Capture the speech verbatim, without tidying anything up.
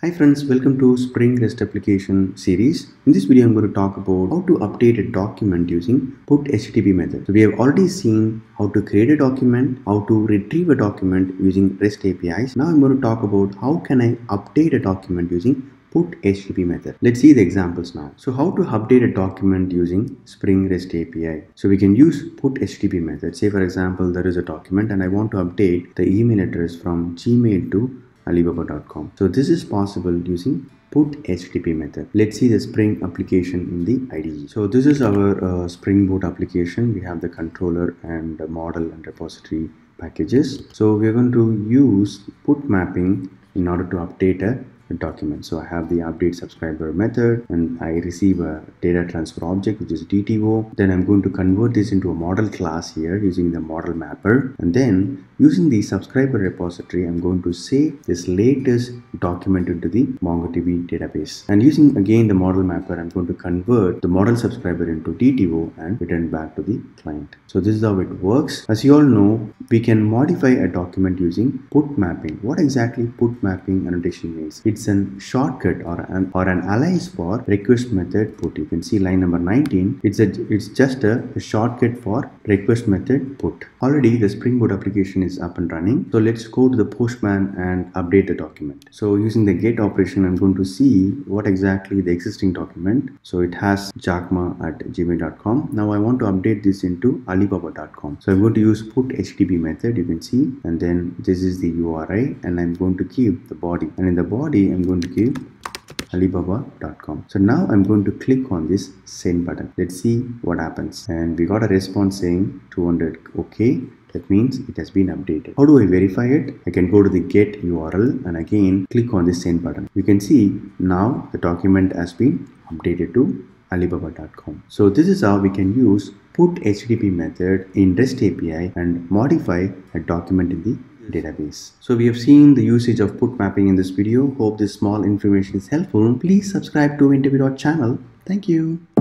Hi friends, welcome to Spring REST application series. In this video, I'm going to talk about how to update a document using put H T T P method. So we have already seen how to create a document, how to retrieve a document using REST A P Is. Now I'm going to talk about how can I update a document using put H T T P method. Let's see the examples now. So how to update a document using Spring REST A P I. So we can use put H T T P method. Say for example, there is a document and I want to update the email address from Gmail to Alibaba dot com. So this is possible using put H T T P method. Let's see the Spring application in the I D E. So this is our uh, Spring Boot application. We have the controller and the model and repository packages. So we're going to use put mapping in order to update a document. So I have the update subscriber method and I receive a data transfer object which is D T O. Then I'm going to convert this into a model class here using the model mapper, and then using the subscriber repository I'm going to save this latest document into the MongoDB database, and using again the model mapper I'm going to convert the model subscriber into D T O and return back to the client. So this is how it works. As you all know, we can modify a document using put mapping. What exactly put mapping annotation means? It's a shortcut or an or an alias for request method put. You can see line number nineteen. It's a it's just a, a shortcut for request method put. Already the Spring Boot application is up and running. So let's go to the Postman and update the document. So using the get operation, I'm going to see what exactly the existing document. So it has jackma at gmail dot com. Now I want to update this into Alibaba dot com. So I'm going to use put H T T P method, you can see, and then this is the U R I, and I'm going to give the body, and in the body I'm going to give Alibaba dot com. So now I'm going to click on this send button. Let's see what happens. And we got a response saying two hundred okay. That means it has been updated. How do I verify it? I can go to the get U R L and again click on the send button. You can see now the document has been updated to Alibaba dot com. So this is how we can use put H T T P method in REST A P I and modify a document in the database. So we have seen the usage of put mapping in this video. Hope this small information is helpful. Please subscribe to InterviewDOT channel. Thank you.